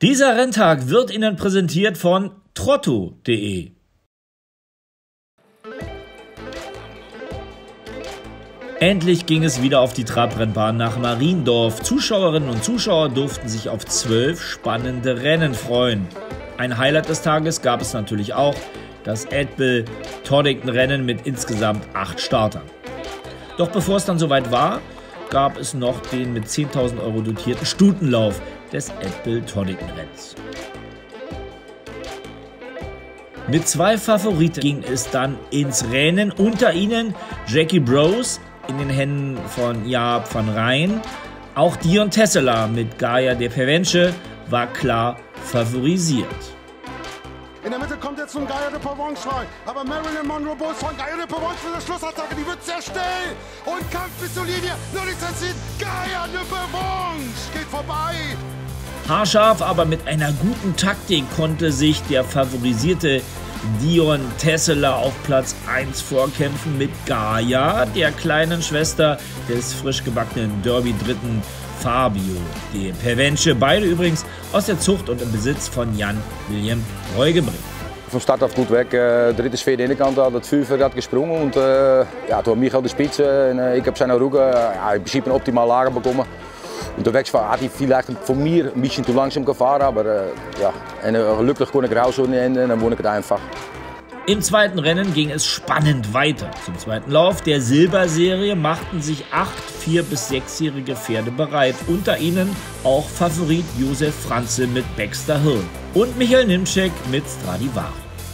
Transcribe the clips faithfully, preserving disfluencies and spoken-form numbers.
Dieser Renntag wird Ihnen präsentiert von trotto punkt de. Endlich ging es wieder auf die Trabrennbahn nach Mariendorf. Zuschauerinnen und Zuschauer durften sich auf zwölf spannende Rennen freuen. Ein Highlight des Tages gab es natürlich auch, das Adbil-Toddington-Rennen mit insgesamt acht Startern. Doch bevor es dann soweit war, gab es noch den mit zehntausend Euro dotierten Stutenlauf des Adbil-Toddington-Renns. Mit zwei Favoriten ging es dann ins Rennen, unter ihnen Jackie Bros in den Händen von Jaap van Rijn. Auch Dion Tessela mit Gaia de Pevensche war klar favorisiert. In der Mitte kommt jetzt nun Gaia de Pevensche rein, aber Marilyn Monroe Bulls von Gaia de Pevensche für die Schlussattacke, die wird sehr schnell und Kampf bis zur Linie, nur nichts entschieden, Gaia de Pevensche geht vorbei. Haarscharf, aber mit einer guten Taktik konnte sich der favorisierte Dion Tessela auf Platz eins vorkämpfen mit Gaia, der kleinen Schwester des frisch gebackenen Derby-Dritten Fabio de Pevensche. Beide übrigens aus der Zucht und im Besitz von Jan Willem Reugembrink. Vom Start af goed weg. Uh, dritte Sfeer de ene kant had, het Vuur had gesprongen. Und, uh, ja, toen Michael de spits en uh, ik heb zijn Ruge uh, in principe een optimaal lager bekommen. Unterwegs war, hat die vielleicht von mir ein bisschen zu langsam gefahren, aber äh, ja, und, äh, glücklich konnte ich raus und dann wurde es einfach. Im zweiten Rennen ging es spannend weiter. Zum zweiten Lauf der Silberserie machten sich acht vier- bis sechsjährige Pferde bereit. Unter ihnen auch Favorit Josef Franze mit Baxter Hill und Michael Nimczek mit Stradivari.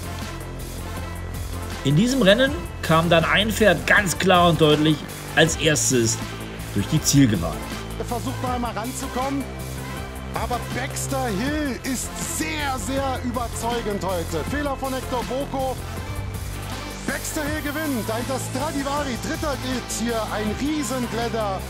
In diesem Rennen kam dann ein Pferd ganz klar und deutlich als erstes durch die Zielgerade. Er versucht noch einmal ranzukommen, aber Baxter Hill ist sehr, sehr überzeugend heute. Fehler von Hector Boko. Baxter Hill gewinnt, dahinter Stradivari, dritter geht hier ein Riesenglätter.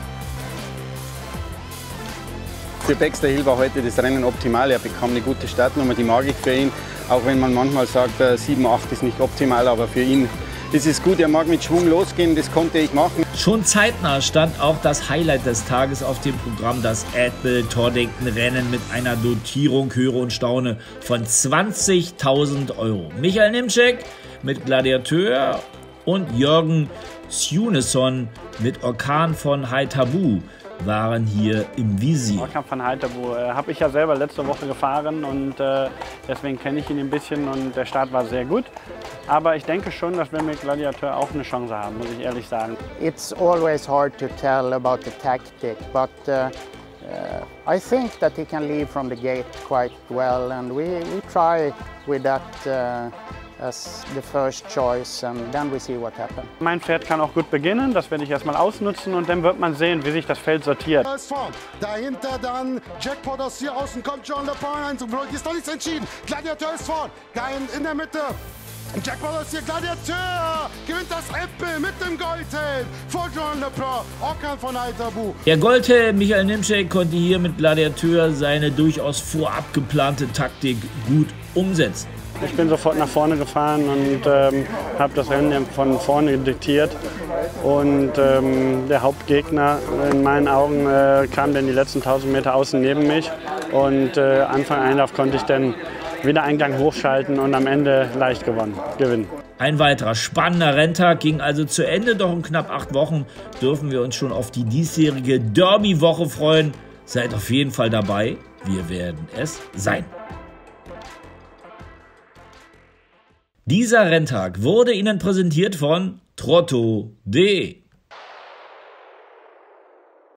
Für Baxter Hill war heute das Rennen optimal. Er bekam eine gute Startnummer, die mag ich für ihn. Auch wenn man manchmal sagt, sieben acht ist nicht optimal, aber für ihn ist es gut. Er mag mit Schwung losgehen, das konnte ich machen. Schon zeitnah stand auch das Highlight des Tages auf dem Programm, das Adbil-Toddington-Rennen mit einer Dotierung, höre und staune, von zwanzigtausend Euro. Michael Nimczek mit Gladiateur und Jürgen Sunesson mit Orkan von Haithabu waren hier im Visier. Orkan von Haithabu äh, habe ich ja selber letzte Woche gefahren und äh, deswegen kenne ich ihn ein bisschen und der Start war sehr gut. Aber ich denke schon, dass wir mit Gladiateur auch eine Chance haben, muss ich ehrlich sagen. It's always hard to tell about the tactic, but uh, uh, I think that he can lead from the gate quite well, and we, we try with that uh, as the first choice, and then we see what happens. Mein Pferd kann auch gut beginnen, das werde ich erstmal ausnutzen und dann wird man sehen, wie sich das Feld sortiert. Dahinter dann Jackpot aus hier außen kommt John LePont, ist noch nichts entschieden. Gladiateur ist vorn, in der Mitte. Jackpot aus hier, Gladiateur gewinnt das Adbil mit dem Goldhelm vor John LePont, Orkan von Haithabu. Der Goldhelm Michael Nimczek konnte hier mit Gladiateur seine durchaus vorab geplante Taktik gut umsetzen. Ich bin sofort nach vorne gefahren und ähm, habe das Rennen von vorne diktiert. Und ähm, der Hauptgegner in meinen Augen äh, kam dann die letzten tausend Meter außen neben mich. Und äh, Anfang Einlauf konnte ich dann wieder einen Gang hochschalten und am Ende leicht gewonnen, gewinnen. Ein weiterer spannender Renntag ging also zu Ende. Doch in knapp acht Wochen dürfen wir uns schon auf die diesjährige Derby-Woche freuen. Seid auf jeden Fall dabei. Wir werden es sein. Dieser Renntag wurde Ihnen präsentiert von trotto punkt de.